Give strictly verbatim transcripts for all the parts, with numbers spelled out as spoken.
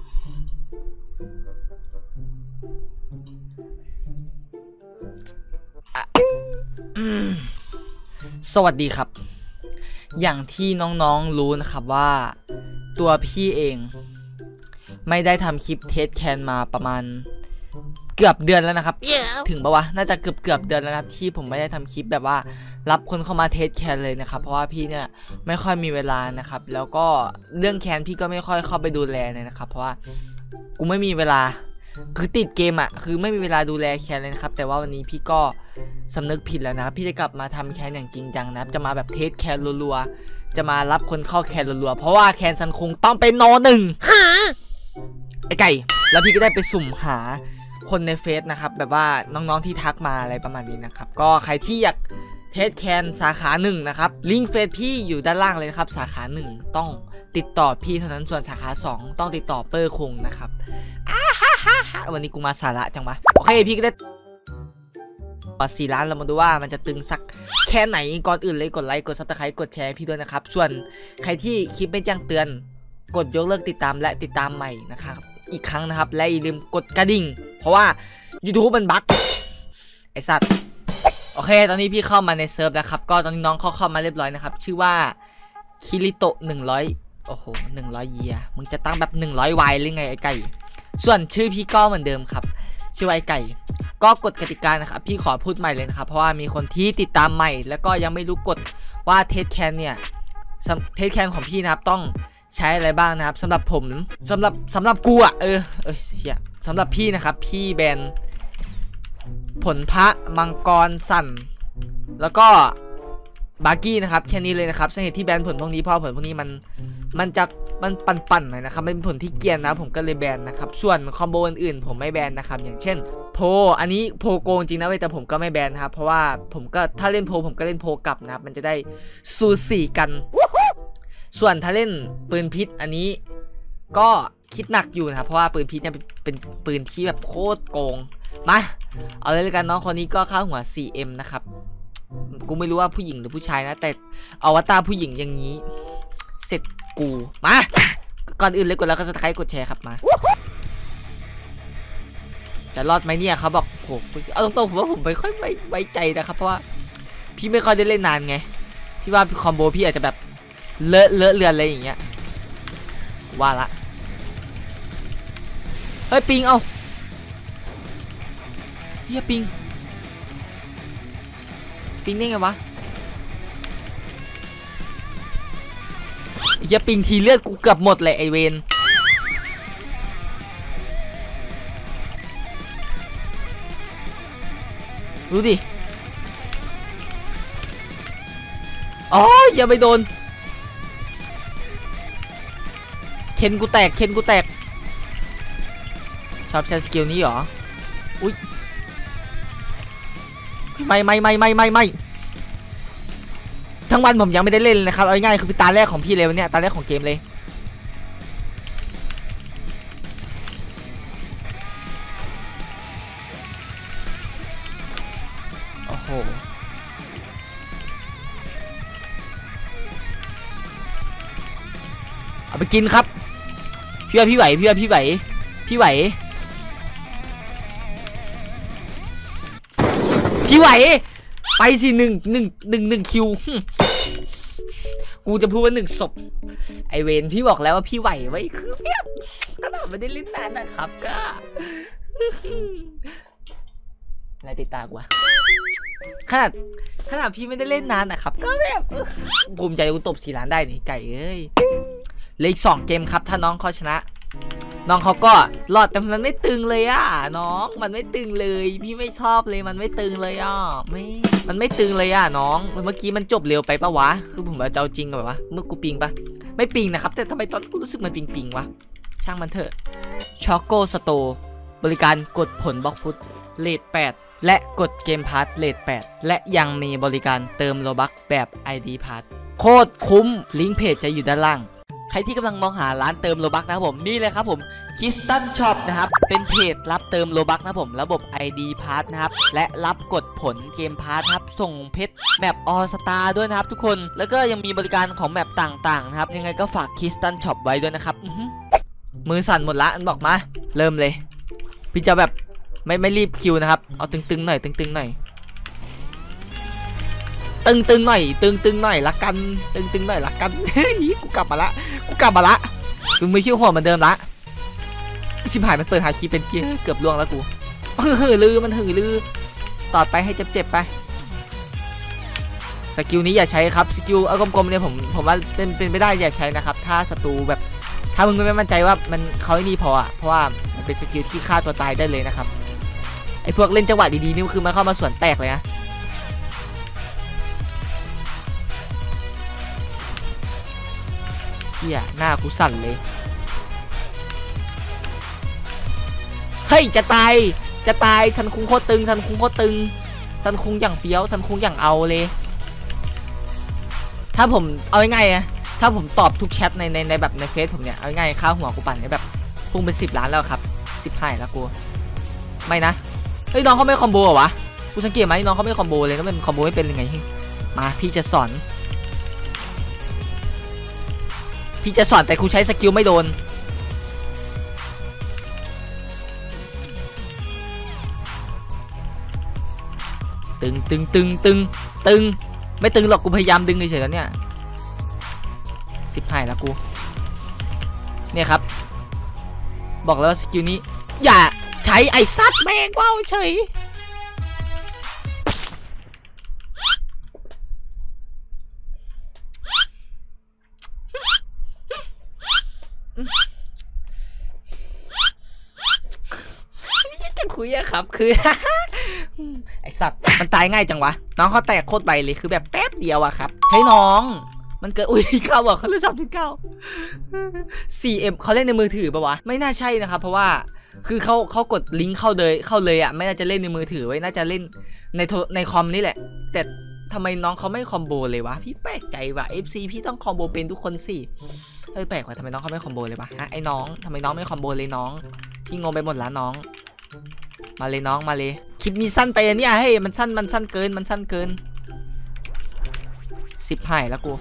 สวัสดีครับอย่างที่น้องๆรู้นะครับว่าตัวพี่เองไม่ได้ทำคลิปเทสแคนมาประมาณเกือบเดือนแล้วนะครับ yeah. ถึงปะวะน่าจะเกือบเกือบเดือนแล้วนะครับที่ผมไม่ได้ทำคลิปแบบว่ารับคนเข้ามาเทสแคนเลยนะครับเพราะว่าพี่เนี่ยไม่ค่อยมีเวลานะครับแล้วก็เรื่องแคนพี่ก็ไม่ค่อยเข้าไปดูแลเลยนะครับเพราะว่ากูไม่มีเวลาคือติดเกมอ่ะคือไม่มีเวลาดูแลแคนเลยนะครับแต่ว่าวันนี้พี่ก็สำนึกผิดแล้วนะพี่จะกลับมาทำแคนอย่างจริงจังนะครับจะมาแบบเทสแคนรัวๆจะมารับคนเข้าแคนรัวๆเพราะว่าแคนซันคงต้องเป็นโนหนึ่งไอ้ไก่แล้วพี่ก็ได้ไปสุ่มหาคนในเฟซนะครับแบบว่าน้องๆที่ทักมาอะไรประมาณนี้นะครับก็ใครที่อยากเทสแคนสาขาหนึ่งนะครับลิงก์เฟซพี่อยู่ด้านล่างเลยนะครับสาขาหนึ่งต้องติดต่อพี่เท่านั้นส่วนสาขาสองต้องติดต่อเปอร์คงนะครับวันนี้กูมาสาระจังวะโอเคพี่ก็ได้สี่ล้านเรามาดูว่ามันจะตึงสักแค่ไหนก่อนอื่นเลยกดไลค์กดซับสไครต์กดแชร์พี่ด้วยนะครับส่วนใครที่คลิปไม่แจ้งเตือนกดยกเลิกติดตามและติดตามใหม่นะครับอีกครั้งนะครับและอย่าลืมกดกระดิ่งเพราะว่า YouTube มันบั๊กไอสัตว์โอเคตอนนี้พี่เข้ามาในเซิร์ฟนะครับก็ตอนนี้น้องเขาเข้ามาเรียบร้อยนะครับชื่อว่าคิริโตะหนึ่งร้อยโอ้โหหนึ่งร้อยเยียมึงจะตั้งแบบหนึ่งร้อยวายหรือไงไอไก่ส่วนชื่อพี่ก็เหมือนเดิมครับชื่อไอไก่ก็กฎกติกานะครับพี่ขอพูดใหม่เลยนะครับเพราะว่ามีคนที่ติดตามใหม่แล้วก็ยังไม่รู้กฎว่าเทสแคนเนี่ยเทสแคนของพี่นะครับต้องใช้อะไรบ้างนะครับสำหรับผมสำหรับสำหรับกูอ่ะเออเออเฮียสำหรับพี่นะครับพี่แบนผลพระมังกรสั่นแล้วก็บาร์กี้นะครับแค่นี้เลยนะครับสาเหตุที่แบนผลพวกนี้เพราะผลพวกนี้มันมันจะมันปั่นๆหน่อยนะครับเป็นผลที่เกียนนะผมก็เลยแบนนะครับส่วนคอมโบอื่นๆผมไม่แบนนะครับอย่างเช่นโพอันนี้โพโกงจริงนะเว้ยแต่ผมก็ไม่แบนนะครับเพราะว่าผมก็ถ้าเล่นโพผมก็เล่นโพกลับนะครับมันจะได้สูสีกันส่วนถ้าเล่นปืนพิษอันนี้ก็คิดหนักอยู่นะครับเพราะว่าปืนพิษเนี่ยเป็นปืนที่แบบโคตรโกงมาเอาเลยกันน้องคนนี้ก็ค่าหัว สี่เอ็ม นะครับกูไม่รู้ว่าผู้หญิงหรือผู้ชายนะแต่อวตารผู้หญิงอย่างนี้เสร็จกูมาก่อนอื่นเลยกดแล้วก็จะใครกดแชร์ครับมาจะรอดไหมเนี่ยเขาบอกโหเอาตรงๆผมว่าผมไม่ค่อยไว้ใจนะครับเพราะว่าพี่ไม่ค่อยได้เล่นนานไงพี่ว่าคอมโบพี่อาจจะแบบเลอะเลอะเลือนอะไรอย่างเงี้ยว่าละเฮ้ยปิงเอาเฮียปิงปิงได้ไงวะเฮียปิงทีเลือดกูเกือบหมดเลยไอเวนรู้ดิอ๋ออย่าไปโดนเคนกูแตกเคนกูแตกชอบใช้สกิลนี้เหรออุ้ยไม่ไม่ไม่ไม่ไม่ไม่ทั้งวันผมยังไม่ได้เล่นเลยนะครับเอาง่ายๆคือเป็นตาแรกของพี่เลยวันนี้ตาแรกของเกมเลยโอ้โหเอาไปกินครับพี่ว่าพี่ไหวพี่ว่าพี่ไหวพี่ไหวพี่ไหวไปสิหนึ่งหนึ่งหนึ่งหนึ่งคิวกูจะพูดว่าหนึ่งศพไอเวนพี่บอกแล้วว่าพี่ไหวไว้คือเพียบขนาดไม่ได้เล่นนานนะครับก็อะไรติดตากว่าขนาดขนาดพี่ไม่ได้เล่นนานนะครับก็แบบภูมิใจกูตบสี่ล้านได้นี่ไก่เอ้ยเหลืออีกสองเกมครับถ้าน้องเขาชนะน้องเขาก็รอดแต่มันไม่ตึงเลยอ่ะน้องมันไม่ตึงเลยพี่ไม่ชอบเลยมันไม่ตึงเลยอ่ะไม่มันไม่ตึงเลยอ่ะน้องเมื่อกี้มันจบเร็วไปปะวะคือผมว่าเจ้าจริงแบบวะเมื่อกูปิงปะไม่ปิงนะครับแต่ทำไมตอนกูรู้สึกมันปิงปิงวะช่างมันเถอะช็อกโกสโตร์บริการกดผลบล็อกฟุตเลทแปดและกดเกมพาร์ทเลทแปดและยังมีบริการเติมโลบัคแบบ ไอ ดี พาร์ทโคตรคุ้มลิงก์เพจจะอยู่ด้านล่างใครที่กำลังมองหาร้านเติมโลบัคนะครับผมนี่เลยครับผมคิสตันช็อปนะครับเป็นเพจรับเติมโลบัคนะครับผมระบบ ไอ ดี พาร์ทนะครับและรับกดผลเกมพาร์ทครับส่งเพชรแมปออสตาร์ด้วยนะครับทุกคนแล้วก็ยังมีบริการของแมปต่างๆนะครับยังไงก็ฝากคิสตันช็อปไว้ด้วยนะครับมือสั่นหมดละบอกมาเริ่มเลยพี่จะแบบไม่ไม่รีบคิวนะครับเอาตึงๆหน่อยตึงๆหน่อยตึงๆหน่อยตึงๆหน่อยละกันตึงๆหน่อยละกันเฮ้ยกูกลับมาละกูกลับมาละกูมือคิวหัวเหมือนเดิมละชิบหายมันเปิดหาคีเป็นเคียเกือบล่วงแล้วกูหือลือมันหือลือต่อไปให้เจ็บๆไปสกิลนี้อย่าใช้ครับสกิลเอากลมๆเนี่ยผมผมว่าเป็นเป็นไม่ได้อย่าใช้นะครับถ้าศัตรูแบบถ้ามึงไม่มั่นใจว่ามันเขาไม่ดีพออ่ะเพราะว่ามันเป็นสกิลที่ฆ่าตัวตายได้เลยนะครับไอ้พวกเล่นจังหวะดีๆนี่คือมันเข้ามาสวนแตกเลยนะเฮียหน้ากูสั่นเลยเฮ้ยจะตายจะตายฉันคุ้งโคตรตึงฉันคุ้งโคตรตึงฉันคุ้งอย่างเฟี้ยวฉันคุ้งอย่างเอาเลยถ้าผมเอาง่ายๆนะถ้าผมตอบทุกแชทในในในแบบในเฟซผมเนี่ยเอาง่ายๆค่าหัวกูปั่นเนี่ยแบบพุ่งเป็นสิบล้านแล้วครับสิบห้าแล้วกูไม่นะเฮ้ยน้องเขาไม่คอมโบเหรอวะกูสังเกตไหมน้องเขาไม่คอมโบเลยแล้วมันคอมโบไม่เป็นยังไงมาพี่จะสอนพี่จะสอนแต่กูใช้สกิลไม่โดนตึงตึงตึงตึงตึงไม่ตึงหรอกกูพยายามดึงเฉยๆแล้วเนี่ยสิบห้าแล้วกูเนี่ยครับบอกแล้วว่าสกิลนี้อย่าใช้ไอ้ซัดแม่งว้าวเฉยจะคุยอะครับคือไอสัตว์มันตายง่ายจังวะน้องเขาแตกโคตรใบเลยคือแบบแป๊บเดียวอะครับให้น้องมันเกิดอุ้ยเขาบอกเขาเลยสามเป็นเก้า สี่เอ็ม เขาเล่นในมือถือปะวะไม่น่าใช่นะครับเพราะว่าคือเขาเขากดลิงก์เข้าเลยเข้าเลยอะไม่น่าจะเล่นในมือถือไว้น่าจะเล่นในในคอมนี่แหละแต่ทำไมน้องเขาไม่คอมโบเลยวะพี่แปลกใจว่ะ เอฟ ซี พี่ต้องคอมโบเป็นทุกคนสิเฮ้ยแปลกว่ะทำไมน้องเขาไม่คอมโบเลยวะฮะไอ้น้องทำไมน้องไม่คอมโบเลยน้องพี่งงไปหมดละน้องมาเลยน้องมาเลยคลิปนี้สั้นไปเนี่ยเฮ้ยมันสั้นมันสั้นเกินมันสั้นเกินสิบหายแล้วกู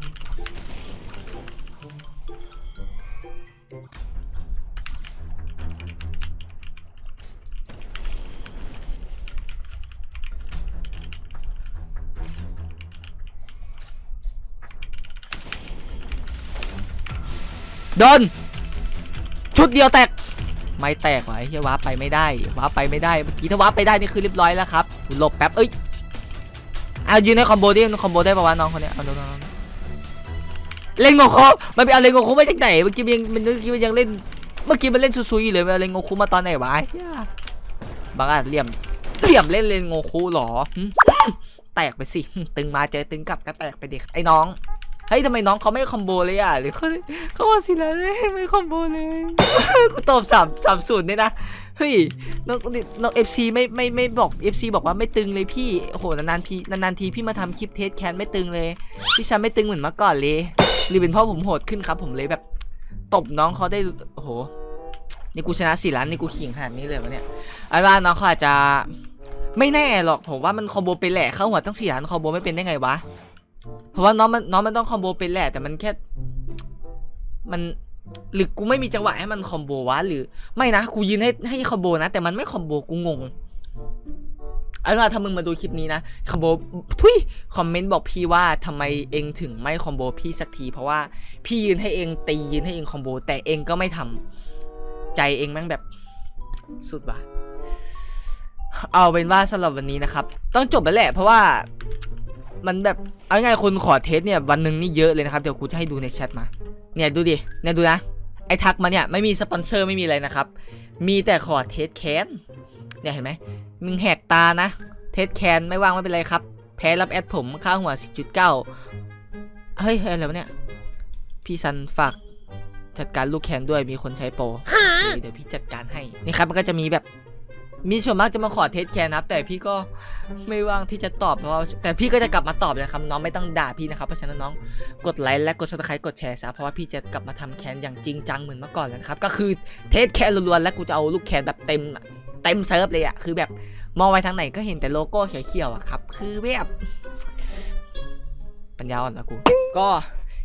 โดนชุดเดียวแตกไม่แตกว่ะไอ้เหี้ยว้าไปไม่ได้ว้าไปไม่ได้เมื่อกี้ถ้าว้าไปได้นี่คือเรียบร้อยแล้วครับหลบแป๊บเอ้ยเอายืนในคอมโบดิคอมโบได้ป่าวะน้องคนเนี้ยเอาน้องเล่นโงคุมันไปเอาเล่นโงคุมาจากไหนเมื่อกี้มันมันเมื่อกี้มันยังเล่นเมื่อกี้มันเล่นซุยๆเลยมันเอาเล่นโงคุมาตอนไหนวะบางอ่ะเหลี่ยมเหลี่ยมเล่นเล่นโงคุหรอแตกไปสิตึงมาเจอตึงกลับก็แตกไปเด็กไอ้น้องเฮ้ยทำไมน้องเขาไม่คอมโบเลยอ่ะหรือเขาเขาว่าสิแล้วไม่คอมโบเลยกูตอบสามสามศูนย์เนี่ยนะเฮ้ยน้องน้องเอฟซีไม่ไม่ไม่บอกเอฟซีบอกว่าไม่ตึงเลยพี่โอ้โหนานๆพี่นานๆทีพี่มาทำคลิปเทสแคนไม่ตึงเลยพี่ชันไม่ตึงเหมือนเมื่อก่อนเลยหรือเป็นเพราะผมโหดขึ้นครับผมเลยแบบตบน้องเขาได้โอ้โหนี่กูชนะสี่ล้านนี่กูขิงขนาดนี้เลยวะเนี่ยไอ้บ้านน้องเขาอาจจะไม่แน่หรอกผมว่ามันคอมโบเป็นแหละเข้าหัวตั้งสี่ล้านคอมโบไม่เป็นได้ไงวะเพราะว่าน้องมันน้องมันต้องคอมโบเป็นแหละแต่มันแค่มันหรือกูไม่มีจังหวะให้มันคอมโบวะหรือไม่นะกูยืนให้ให้คอมโบนะแต่มันไม่คอมโบกูงงเอาล่ะถ้ามึงมาดูคลิปนี้นะคอมโบทุยคอมเมนต์บอกพี่ว่าทำไมเองถึงไม่คอมโบพี่สักทีเพราะว่าพี่ยืนให้เองตียืนให้เองคอมโบแต่เองก็ไม่ทำใจเองแม่งแบบสุดว่ะเอาเป็นว่าสำหรับวันนี้นะครับต้องจบไปแหละเพราะว่ามันแบบเอาง่ายคนขอเทสเนี่ยวันหนึ่งนี่เยอะเลยนะครับเดี๋ยวกูจะให้ดูในแชทมาเนี่ยดูดิเนี่ยดูนะไอ้ทักมาเนี่ยไม่มีสปอนเซอร์ไม่มีอะไรนะครับมีแต่ขอเทสแคนเนี่ยเห็นไหมมึงแหกตานะเทสแคนไม่ว่างไม่เป็นไรครับแพ้รับแอดผมค่าหัว สิบจุดเก้า เฮ้ยอะไรวะเนี่ยพี่ซันฝากจัดการลูกแคนด้วยมีคนใช้โปรเดี๋ยวพี่จัดการให้นี่ครับมันก็จะมีแบบมีส่วนมากจะมาขอเทสแคนนะครับแต่พี่ก็ไม่ว่างที่จะตอบเพราะแต่พี่ก็จะกลับมาตอบนะครับน้องไม่ต้องด่าพี่นะครับเพราะฉะนั้นน้องกดไลค์และกดซับสไครต์กดแชร์ซะเพราะว่าพี่จะกลับมาทำแคนอย่างจริงจังเหมือนเมื่อก่อนแล้วนะครับก็คือเทสแคนล้วนๆและกูจะเอาลูกแคนแบบเต็มเต็มเซิร์ฟเลยอะคือแบบมองไปทางไหนก็เห็นแต่โลโก้เขียวๆอะครับคือแบบปัญญาอ่อนนะกูก็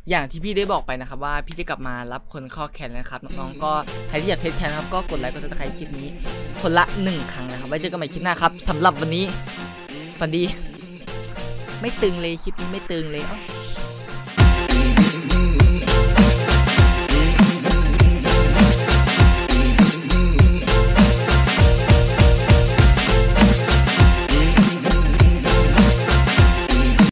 อย่างที่พี่ได้บอกไปนะครับว่าพี่จะกลับมารับคนเข้าแคนนะครับน้องๆก็ใครที่อยากเทสแคนนะครับก็กดไลค์กดติดตามคลิปนี้คนละหนึ่งครั้งนะครับไว้เจอกันใหม่คลิปหน้าครับสำหรับวันนี้ฝันดีไม่ตึงเลยคลิปนี้ไม่ตึงเลยเอ้า